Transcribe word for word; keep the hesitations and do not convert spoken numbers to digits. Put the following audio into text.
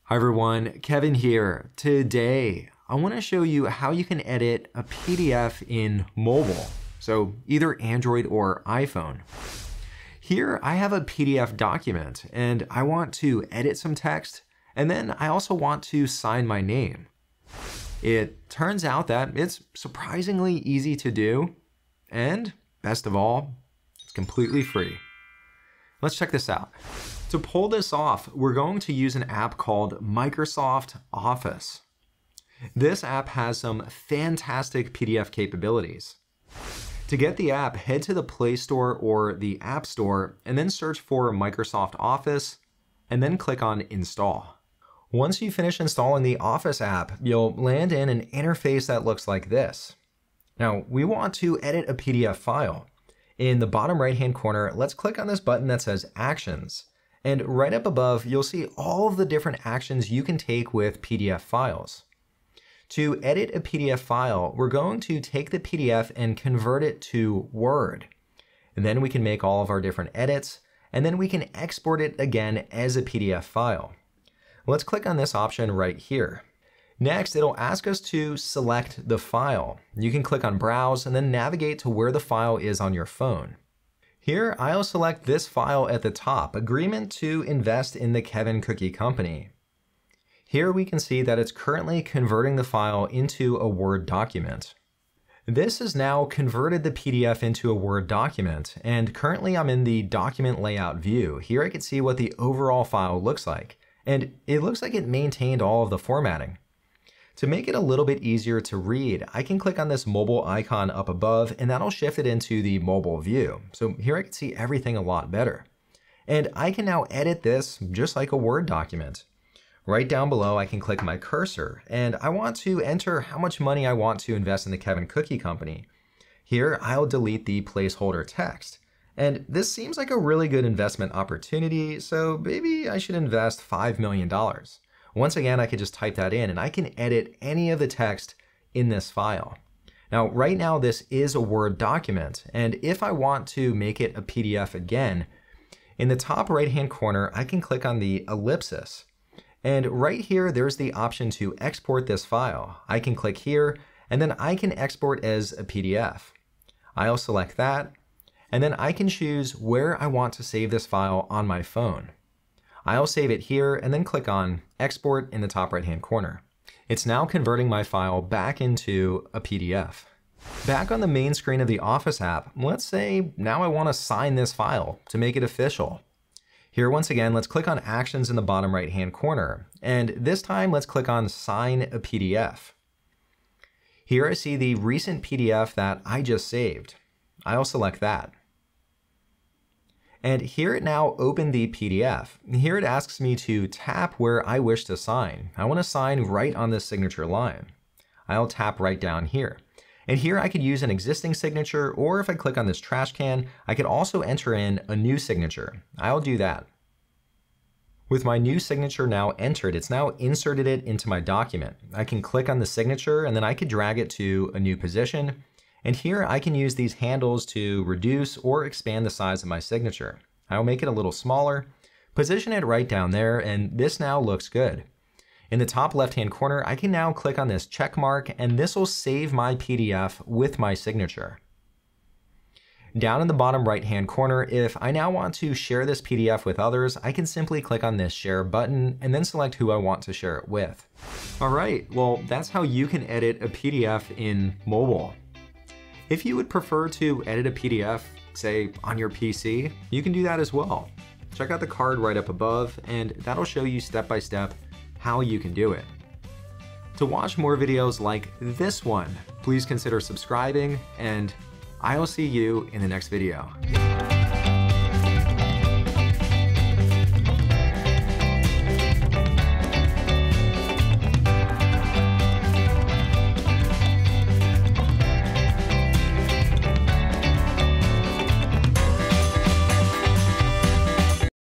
Hi everyone, Kevin here. Today, I want to show you how you can edit a P D F in mobile, so either Android or iPhone. Here, I have a P D F document and I want to edit some text, and then I also want to sign my name. It turns out that it's surprisingly easy to do, and best of all, it's completely free. Let's check this out. To pull this off, we're going to use an app called Microsoft Office. This app has some fantastic P D F capabilities. To get the app, head to the Play Store or the App Store and then search for Microsoft Office and then click on Install. Once you finish installing the Office app, you'll land in an interface that looks like this. Now, we want to edit a P D F file. In the bottom right-hand corner, let's click on this button that says Actions. And right up above, you'll see all of the different actions you can take with P D F files. To edit a P D F file, we're going to take the P D F and convert it to Word. And then we can make all of our different edits, and then we can export it again as a P D F file. Let's click on this option right here. Next, it'll ask us to select the file. You can click on Browse and then navigate to where the file is on your phone. Here, I'll select this file at the top, Agreement to Invest in the Kevin Cookie Company. Here we can see that it's currently converting the file into a Word document. This has now converted the P D F into a Word document, and currently I'm in the document layout view. Here I can see what the overall file looks like, and it looks like it maintained all of the formatting. To make it a little bit easier to read, I can click on this mobile icon up above and that'll shift it into the mobile view. So here I can see everything a lot better. And I can now edit this just like a Word document. Right down below, I can click my cursor and I want to enter how much money I want to invest in the Kevin Cookie Company. Here, I'll delete the placeholder text. And this seems like a really good investment opportunity, so maybe I should invest five million dollars. Once again, I could just type that in and I can edit any of the text in this file. Now, right now, this is a Word document, and if I want to make it a P D F again, in the top right-hand corner, I can click on the ellipsis. And right here, there's the option to export this file. I can click here, and then I can export as a P D F. I'll select that, and then I can choose where I want to save this file on my phone. I'll save it here and then click on Export in the top right-hand corner. It's now converting my file back into a P D F. Back on the main screen of the Office app, let's say now I want to sign this file to make it official. Here, once again, let's click on Actions in the bottom right-hand corner. And this time, let's click on Sign a P D F. Here I see the recent P D F that I just saved. I'll select that. And here it now opened the P D F. Here it asks me to tap where I wish to sign. I want to sign right on this signature line. I'll tap right down here. And here I could use an existing signature, or if I click on this trash can, I could also enter in a new signature. I'll do that. With my new signature now entered, it's now inserted it into my document. I can click on the signature and then I could drag it to a new position. And here I can use these handles to reduce or expand the size of my signature. I'll make it a little smaller, position it right down there, and this now looks good. In the top left-hand corner, I can now click on this check mark, and this will save my P D F with my signature. Down in the bottom right-hand corner, if I now want to share this P D F with others, I can simply click on this share button and then select who I want to share it with. All right, well, that's how you can edit a P D F in mobile. If you would prefer to edit a P D F, say on your P C, you can do that as well. Check out the card right up above, and that'll show you step by step how you can do it. To watch more videos like this one, please consider subscribing, and I'll see you in the next video.